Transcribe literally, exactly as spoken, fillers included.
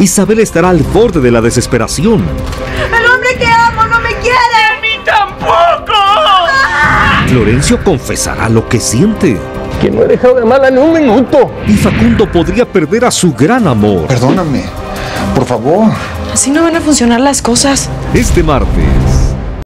Isabel estará al borde de la desesperación. ¡El hombre que amo no me quiere! ¡A mí tampoco! Florencio confesará lo que siente. Que no he dejado de amarla ni un minuto. Y Facundo podría perder a su gran amor. Perdóname, por favor. Así no van a funcionar las cosas. Este martes,